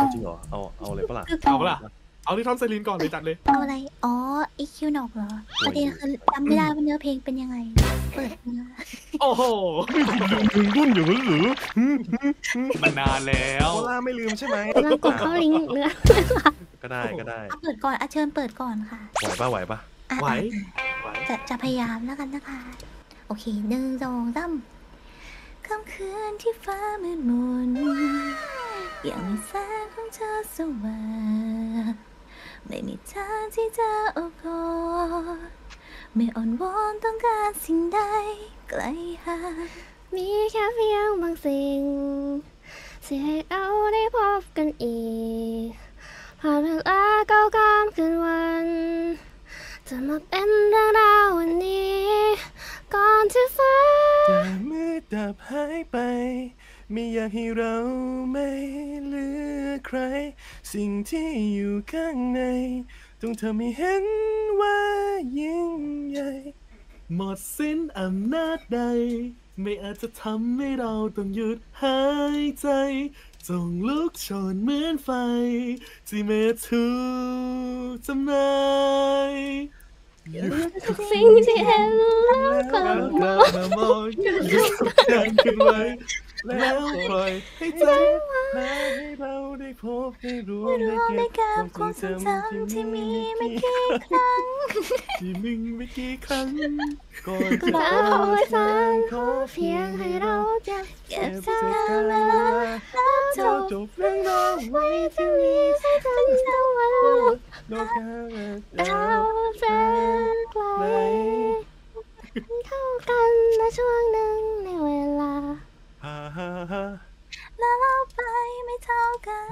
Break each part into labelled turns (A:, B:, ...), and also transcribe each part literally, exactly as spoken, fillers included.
A: จริงเหรอเอาเอาอะไรปะล่ะ
B: เอาปะล่ะเอาที่ท่อนไซรินก่อนเลยจัดเลย
C: เอาอะไรอ๋ออีคิวนอกเหรอประเด็นคือจำไม่ได้ว่าเนื้อเพลงเป็นยังไงเปิดเนื้อ
B: โอ้โห
A: ถึงรุ่นอย่างนั้นหรือ
B: มันนานแล้ว
A: โอล่าไม่ลืมใช่ไหม
C: กำลังกดเข้าลิงก์เนื้อ
A: ก็ได้ก็ได้
C: เปิดก่อนอาเชิญเปิดก่อนค่ะ
A: ไหวปะไหวปะ
B: ไหว
C: จะจะพยายามแล้วกันนะคะโอเคหนึ่งสองสามค่ำคืนที่ฟ้ามืดมนอย่างมีแสงของเธอสว่างไม่มีทางที่จะอบกอดไม่อ่อนวอนต้องการสิ่งใดไกลห่างมีแค่เพียงบางสิ่งที่ให้เราได้พบกันอีกผ่านเวลาเก่าข้ามคืนวันจะมาเป็นเรื่องราววันนี้ก่อนที่ฟ้า
A: จะมืดดับหายไปไม่อยากให้เราไม่เหลือใครสิ่งที่อยู่ข้างในต้องทำให้เห็นว่ายิ่งใหญ่
B: หมดสิ้นอำนาจใดไม่อาจจะทำให้เราต้องหยุดหายใจจงลุกโชนเหมือนไฟที่ไม่ถูกทำลาย
C: ทุกสิ่งที่เห็นแล้วกลับมามอง
B: ยุดกันขึ้นไว้แล้วปล่อยให้ใจ
A: ให้เราได้พบได้รู้
C: ได้เก็บความทรงจำที่มีไม่กี่ครั้ง
B: ที่มึงไม่กี่ครั้ง
C: ก่อนจะเอาไว้ฟังขอเพียงให้เราเก็บเก็บสักการเวลาแล้วจบเรื่องราวไว้ที่มีสักทั้งสวรรค์
A: โลกา
C: ดาวแสนไกลเข้ากันในช่วงหนึ่งในเวลา
A: ฮ่าฮ่าฮ่า
C: แล้วเราไปไม่เท่ากัน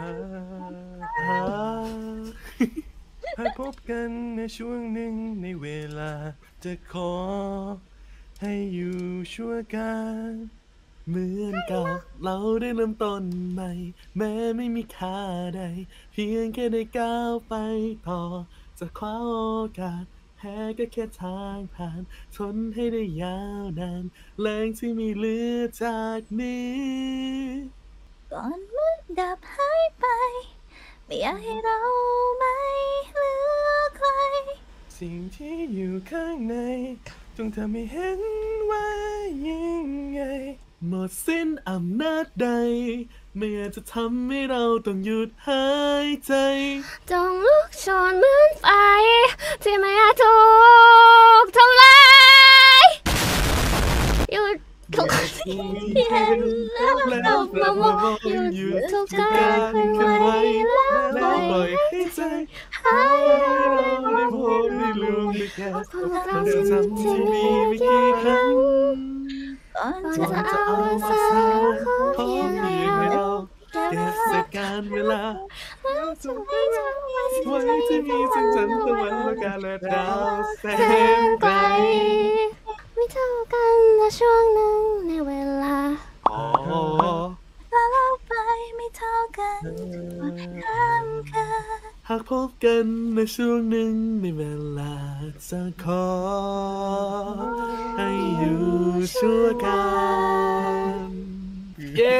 A: หากพบกันในช่วงหนึ่งในเวลาจะขอให้อยู่ชั่วการ
B: เหมือนกับเราได้เริ่มต้นใหม่แม้ไม่มีค่าใดเพียงแค่ได้ก้าวไปต่อจะคว้าโอกาสแพ้ก็แค่ทางผ่านทนให้ได้ยาวนานแรงที่มีเหลือจากนี้
C: ก่อนมืดดับหายไปไม่อยากให้เราไม่เหลือใคร
A: สิ่งที่อยู่ข้างในจงทำให้เห็นว่ายิ่งใหญ่
B: หมดสิ้นอำนาจใดไม่อาจจะทำให้เราต้องหยุดหายใจ
C: จงลุกโชนเหมือนไฟที่ไม่อาจถูกทำลายหยุดทุกสิ่งที่เห็นแล้วเรามามองหยุดทุกการเคลื่อนไหวแล้วปล่อยให้ใจหายเราได้พบได้ลืมได้แค่ความจำที่มีไม่กี่ครั้งก่อนจะเอาสายขอเพียงให้เรา
B: เก็บเศษการเวลาแล้วจงให้เราไว้ที่มีสักจันทร์ตะวันและการและดาวแสนไกล
C: ไม่เท่ากันละช่วงหนึ่งในเวลา
B: อ๋อ
C: แล้วเราไปไม่เท่ากันห้ามกัน
B: หากพบกันในช่วงหนึ่งในเวลาจะขอให้อยู่ชั่วกันเย้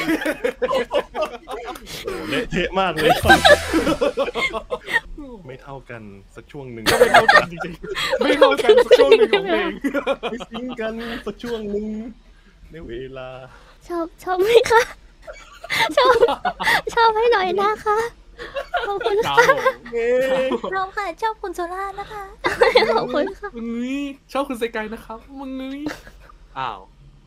A: เละเทะมากเลยไม่เท่ากันสักช่วงหนึ่ง
B: ไม่เท่ากันจริงๆไม่เท่ากันสักช่วงหนึ่งของเพลง
A: ไม่ซิงกันสักช่วงหนึ่งในเวลา
C: ชอบชอบไหมคะชอบชอบให้หน่อยนะคะขอบคุณค่ะชอบค่ะชอบคุณโซล่านะคะขอบคุณค่ะ
B: มึงนี่ชอบคุณไซไกนะครับมึงนี่อ้าว